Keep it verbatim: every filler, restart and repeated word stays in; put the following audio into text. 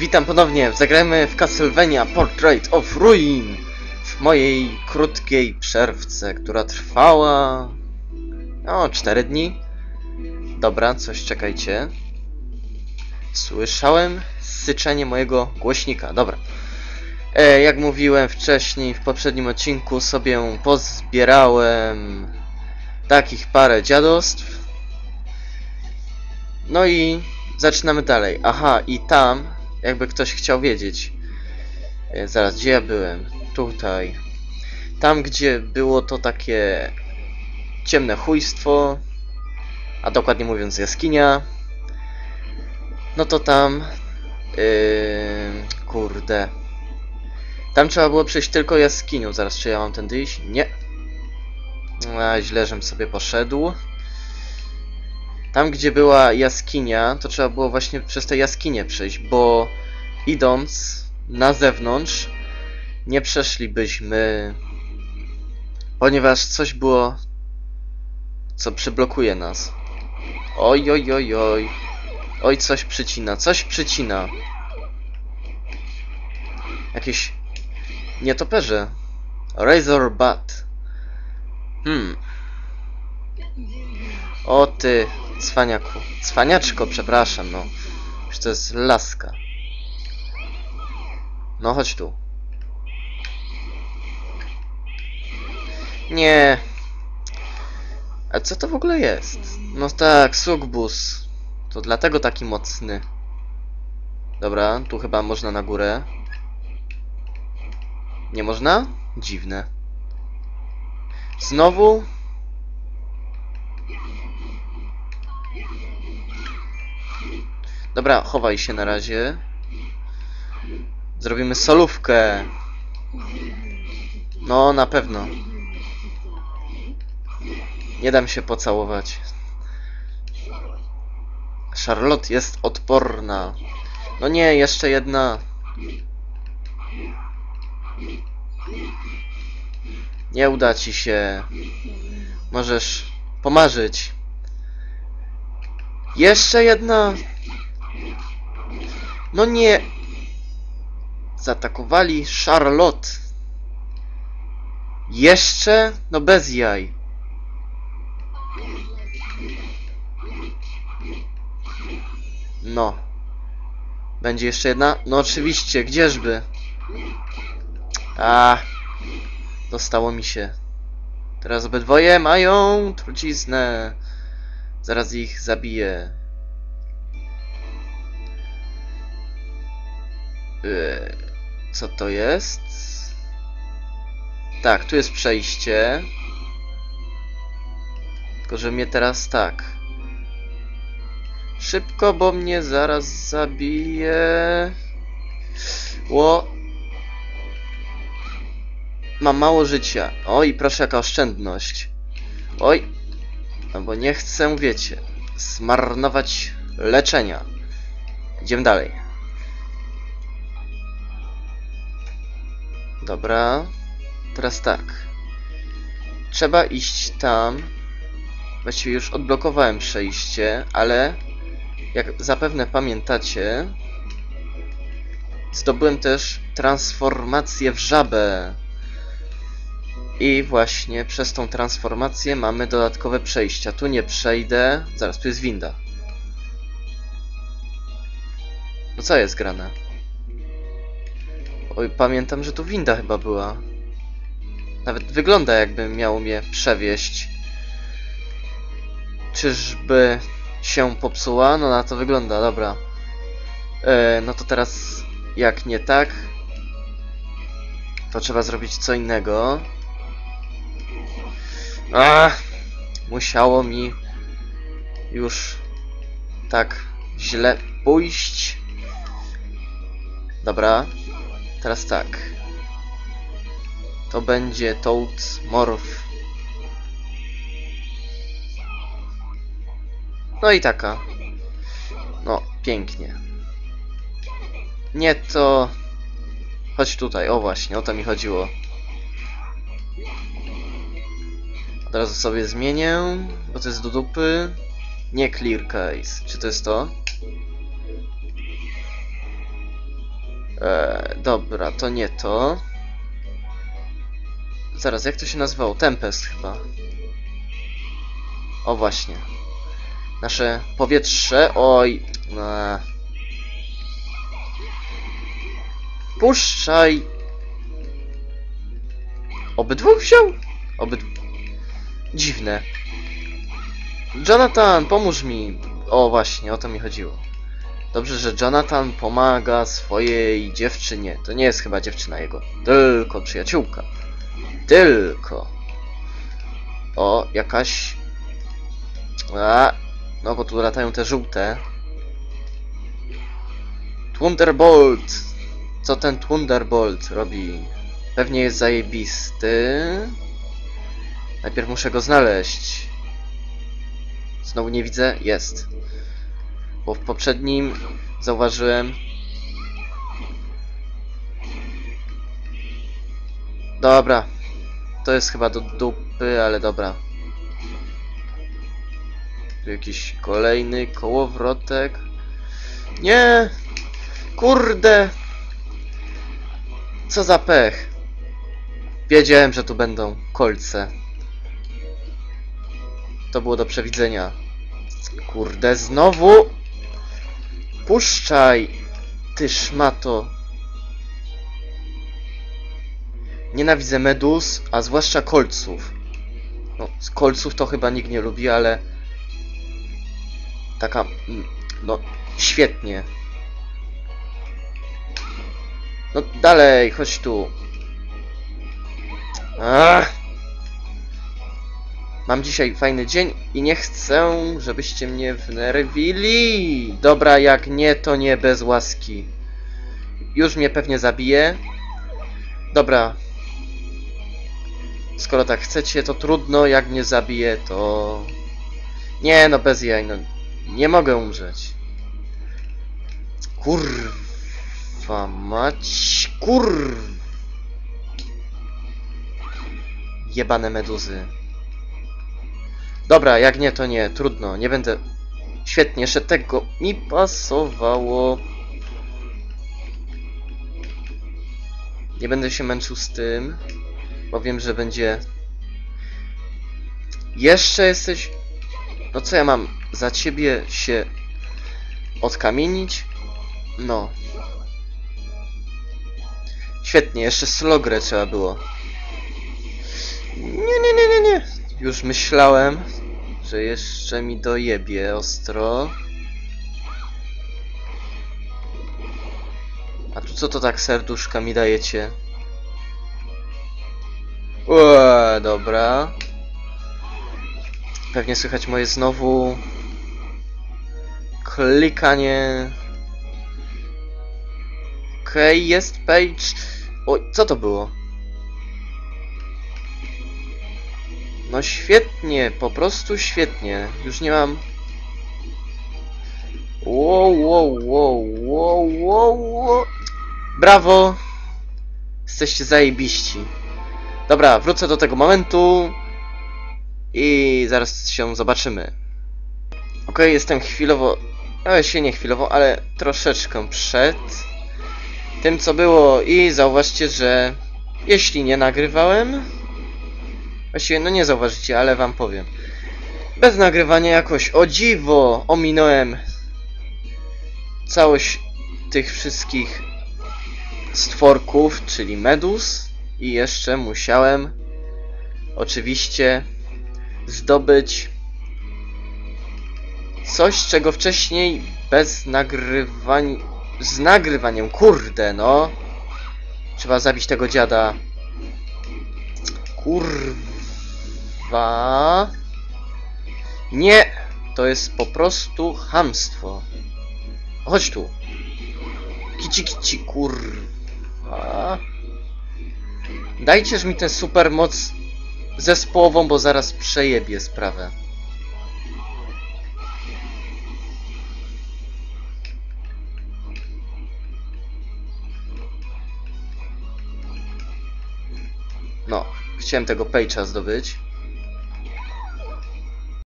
Witam ponownie, zagrajmy w Castlevania Portrait of Ruin w mojej krótkiej przerwce, która trwała... o, cztery dni. Dobra, coś czekajcie. Słyszałem syczenie mojego głośnika, dobra. E, jak mówiłem wcześniej, w poprzednim odcinku sobie pozbierałem takich parę dziadostw. No i zaczynamy dalej. Aha, i tam, jakby ktoś chciał wiedzieć. E, zaraz, gdzie ja byłem? Tutaj. Tam, gdzie było to takie ciemne chujstwo, a dokładnie mówiąc jaskinia, no to tam... Yy, kurde. Tam trzeba było przejść tylko jaskinią. Zaraz, czy ja mam tędy iść? Nie. A, źle, żem sobie poszedł. Tam, gdzie była jaskinia, to trzeba było właśnie przez tę jaskinię przejść, bo idąc na zewnątrz nie przeszlibyśmy, ponieważ coś było, co przyblokuje nas. Oj, oj, oj, oj. Oj, coś przycina, coś przycina. Jakieś nietoperze. Razor Bat. Hmm. O ty, cwaniaku. Cwaniaczko, przepraszam, no. Już to jest laska. No, chodź tu. Nie. A co to w ogóle jest? No tak, Sugbus. To dlatego taki mocny. Dobra, tu chyba można na górę. Nie można? Dziwne. Znowu? Dobra, chowaj się na razie. Zrobimy solówkę. No, na pewno. Nie dam się pocałować. Charlotte jest odporna. No nie, jeszcze jedna. Nie uda ci się. Możesz pomarzyć. Jeszcze jedna. No nie. Zaatakowali Charlotte. Jeszcze? No bez jaj. No. Będzie jeszcze jedna? No oczywiście, gdzieżby. A, dostało mi się. Teraz obydwoje mają truciznę. Zaraz ich zabiję. Yy, co to jest? Tak, tu jest przejście. Tylko, że mnie teraz tak. Szybko, bo mnie zaraz zabije. Ło. Mam mało życia. Oj, proszę, jaka oszczędność. Oj. No bo nie chcę, wiecie, zmarnować leczenia. Idziemy dalej. Dobra. Teraz tak. Trzeba iść tam. Właściwie już odblokowałem przejście, ale jak zapewne pamiętacie, zdobyłem też transformację w żabę. I właśnie przez tą transformację mamy dodatkowe przejścia. Tu nie przejdę. Zaraz, tu jest winda. No co jest grane? Oj, pamiętam, że tu winda chyba była. Nawet wygląda, jakby miało mnie przewieźć. Czyżby się popsuła? No na to wygląda, dobra. E, no to teraz, jak nie tak, to trzeba zrobić co innego. Ach, musiało mi już tak źle pójść. Dobra, teraz tak. To będzie Toad Morph. No i taka. No, pięknie. Nie to... Chodź tutaj, o właśnie, o to mi chodziło. Od razu sobie zmienię, bo to jest do dupy. Nie clear case. Czy to jest to? E, dobra, to nie to. Zaraz, jak to się nazywało? Tempest chyba. O właśnie. Nasze powietrze. Oj. Eee. Puszczaj. Obydwu wziął? Obydwu. Dziwne. Jonathan, pomóż mi. O właśnie, o to mi chodziło. Dobrze, że Jonathan pomaga swojej dziewczynie. To nie jest chyba dziewczyna jego. Tylko przyjaciółka. Tylko. O, jakaś... A, no bo tu latają te żółte. Thunderbolt. Co ten Thunderbolt robi? Pewnie jest zajebisty. Najpierw muszę go znaleźć. Znowu nie widzę? Jest. Bo w poprzednim zauważyłem... Dobra. To jest chyba do dupy, ale dobra. Tu jakiś kolejny kołowrotek. Nie! Kurde! Co za pech. Wiedziałem, że tu będą kolce. To było do przewidzenia. Kurde, znowu! Puszczaj! Ty szmato! Nienawidzę meduz, a zwłaszcza kolców. No, z kolców to chyba nikt nie lubi, ale... Taka... No, świetnie. No, dalej, chodź tu. Ach! Mam dzisiaj fajny dzień i nie chcę, żebyście mnie wnerwili. Dobra, jak nie, to nie bez łaski. Już mnie pewnie zabije. Dobra. Skoro tak chcecie, to trudno. Jak mnie zabije, to... Nie, no bez jaj, no. Nie mogę umrzeć. Kurwa mać. Kur... Jebane meduzy. Dobra, jak nie, to nie. Trudno, nie będę... Świetnie, jeszcze tego mi pasowało. Nie będę się męczył z tym, bo wiem, że będzie... Jeszcze jesteś... No co ja mam? Za ciebie się odkamienić? No. Świetnie, jeszcze slogrę trzeba było. Nie, nie, nie, nie, nie. Już myślałem, że jeszcze mi dojebie ostro. A tu co to tak serduszka mi dajecie? Ue, dobra. Pewnie słychać moje znowu klikanie. Okej, okay, jest page. O, co to było? No świetnie, po prostu świetnie. Już nie mam... Wow, wow, wow, wow, wow, wow. Brawo! Jesteście zajebiści. Dobra, wrócę do tego momentu i zaraz się zobaczymy. Ok, jestem chwilowo... Ale się nie chwilowo, ale troszeczkę przed tym, co było. I zauważcie, że jeśli nie nagrywałem... Właściwie, no nie zauważycie, ale wam powiem. Bez nagrywania jakoś, o dziwo, ominąłem całość tych wszystkich stworków, czyli meduz. I jeszcze musiałem oczywiście zdobyć coś, czego wcześniej bez nagrywania... Z nagrywaniem, kurde no. Trzeba zabić tego dziada. Kurwa. Nie, to jest po prostu chamstwo. Chodź tu. Kici kici, kurwa. Dajcież mi tę super moc zespołową, bo zaraz przejebię sprawę. No, chciałem tego page'a zdobyć.